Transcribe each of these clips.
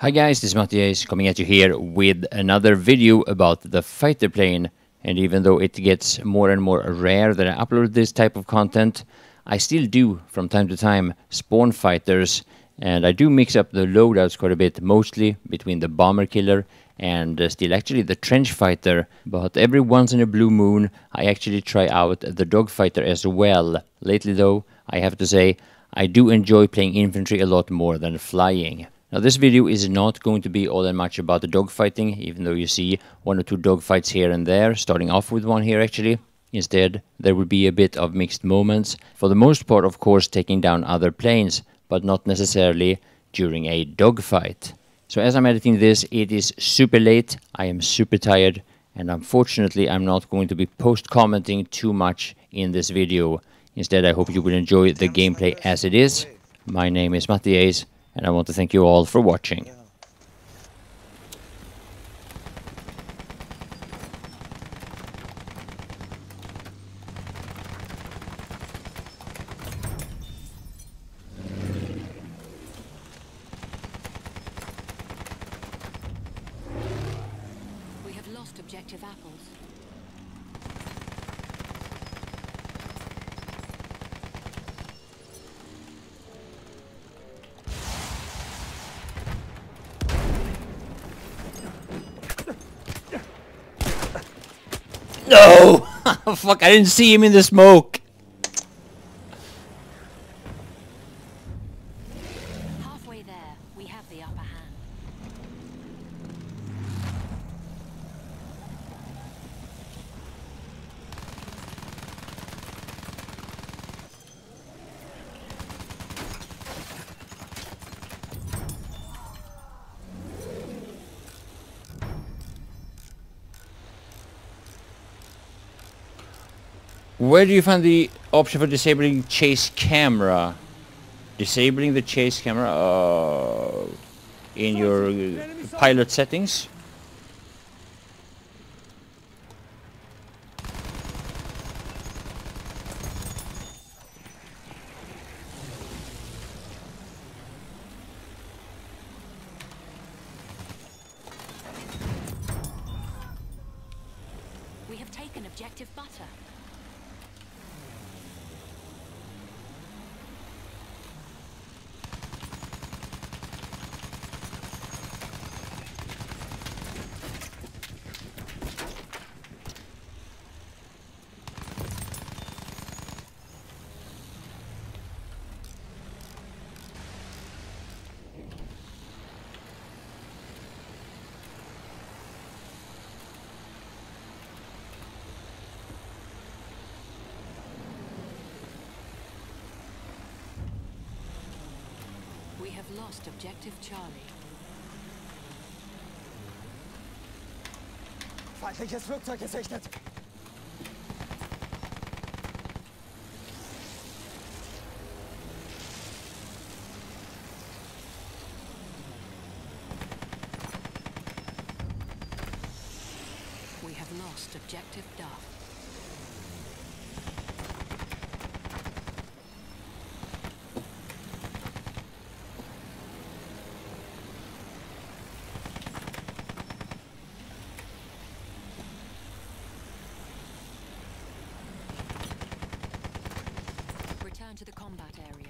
Hi guys, this is Mattias coming at you here with another video about the fighter plane. And even though it gets more and more rare that I upload this type of content, I still do from time to time spawn fighters, and I do mix up the loadouts quite a bit, mostly between the bomber killer and still actually the trench fighter. But every once in a blue moon I actually try out the dogfighter as well. Lately though, I have to say, I do enjoy playing infantry a lot more than flying. Now this video is not going to be all that much about the dogfighting, even though you see one or two dogfights here and there, starting off with one here actually. Instead, there will be a bit of mixed moments. For the most part, of course, taking down other planes, but not necessarily during a dogfight. So as I'm editing this, it is super late, I am super tired, and unfortunately I'm not going to be post-commenting too much in this video. Instead, I hope you will enjoy the gameplay as it is. My name is Mattias, and I want to thank you all for watching. We have lost objective apples. No! Fuck, I didn't see him in the smoke! Halfway there, we have the upper hand. Where do you find the option for disabling chase camera? Disabling the chase camera in your pilot settings? We have taken objective butter. We have lost objective Charlie. Feindliches Flugzeug gesichtet. We have lost objective Duff. Return to the combat area.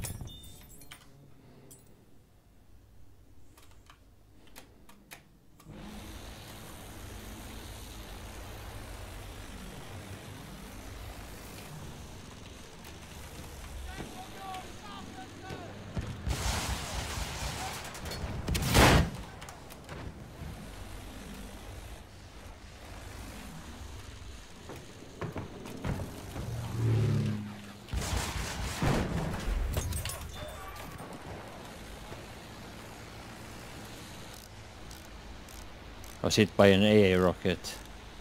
I was hit by an AA rocket.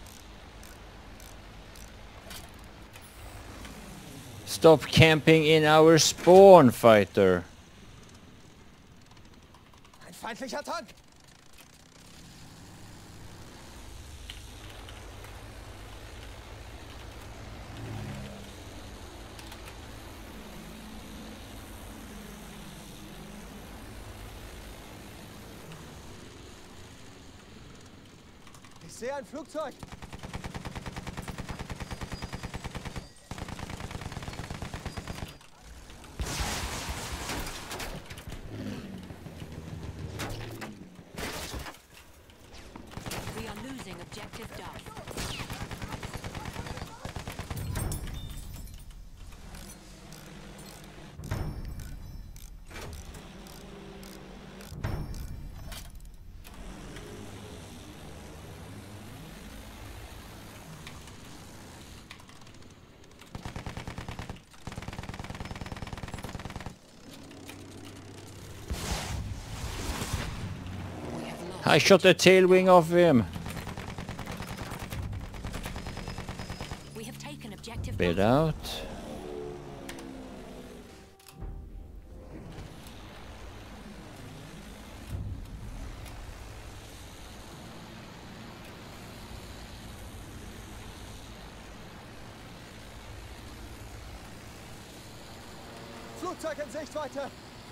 Stop camping in our spawn, fighter. Ein feindlicher Tank. Ich sehe ein Flugzeug. We are losing objective Duff. I shot the tail wing off him. We have taken objective Bit Duff. out. Flugzeug in Sichtweite.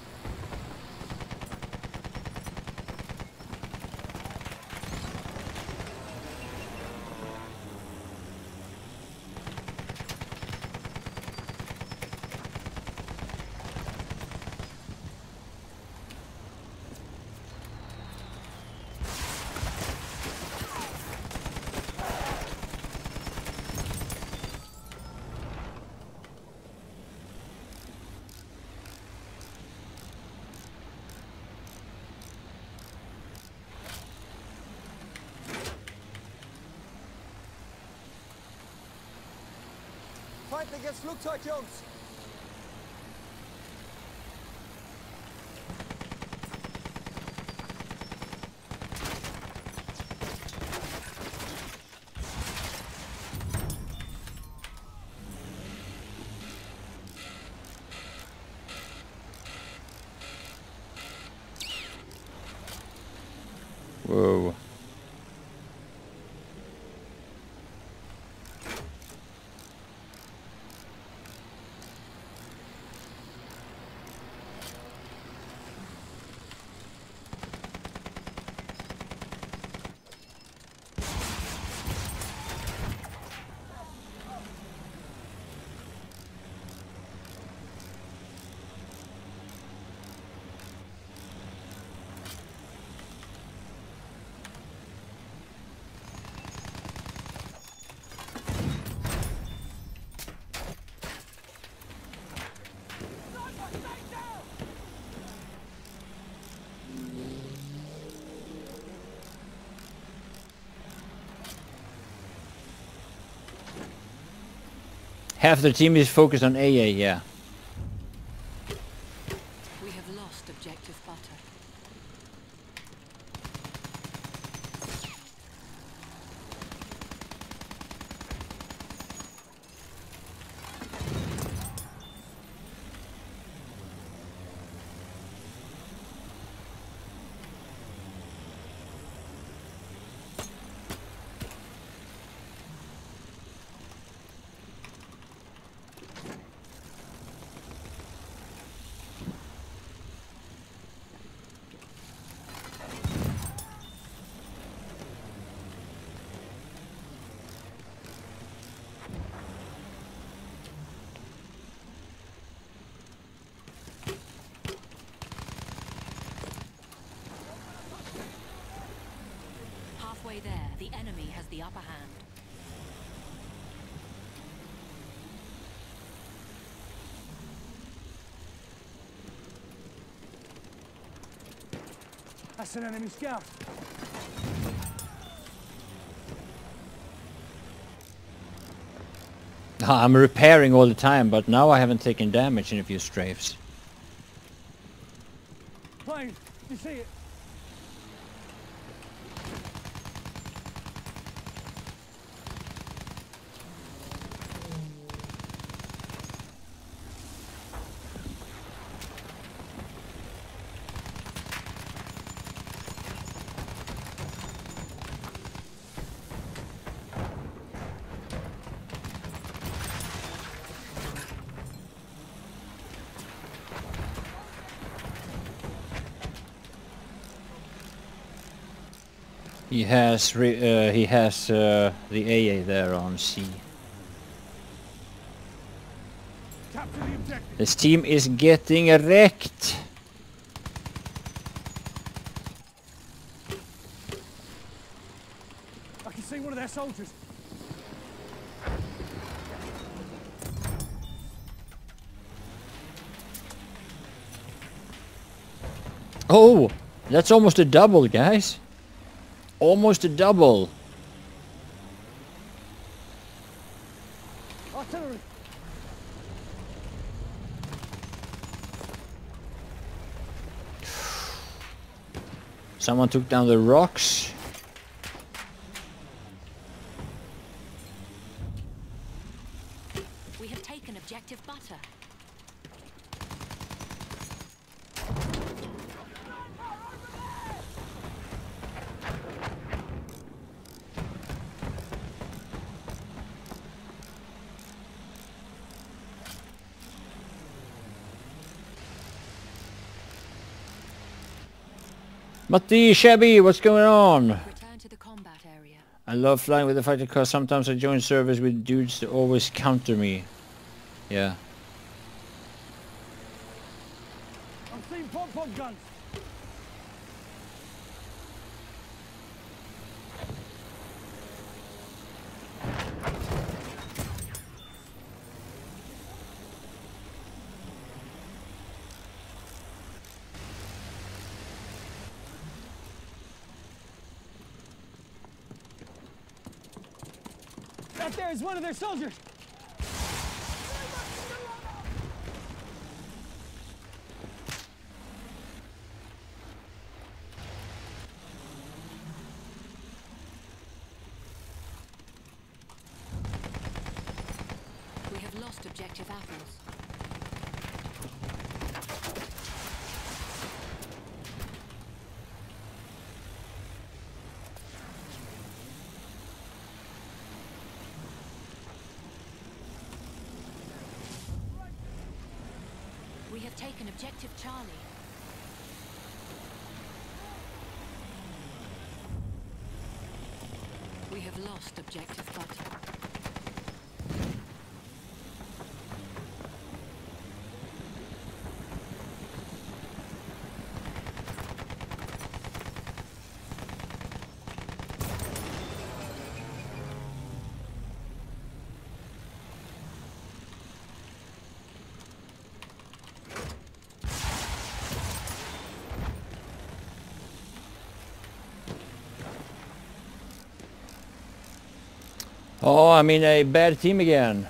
Feindliches Flugzeug, Jungs. Whoa. Half the team is focused on AA, yeah. We have lost objective Butter. Halfway there, the enemy has the upper hand. That's an enemy scout. I'm repairing all the time, but now I haven't taken damage in a few strafes. Plane, you see it? He has the AA there on C. Capture the objective. This team is getting wrecked. I can see one of their soldiers. Oh, that's almost a double, guys. Almost a double. Artillery. Someone took down the rocks. We have taken objective butter. Matti, Shabby, what's going on? Return to the combat area. I love flying with the fighter because sometimes I join servers with dudes that always counter me. Yeah. I'm seeing pom-pom guns. That there is one of their soldiers. We have lost objective apples. We have taken objective Charlie. We have lost objective butter. Oh, I'm in a bad team again.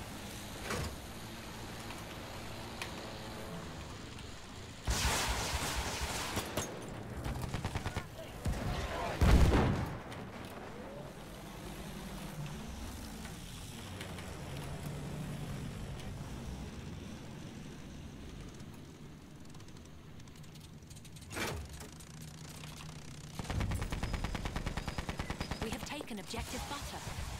We have taken objective butter.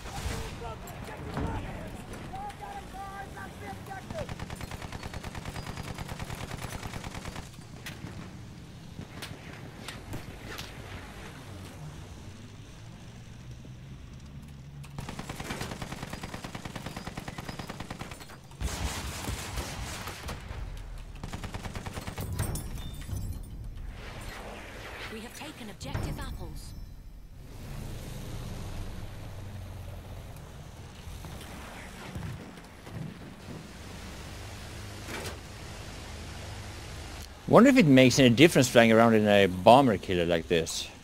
We have taken objective apples. Wonder if it makes any difference flying around in a bomber killer like this.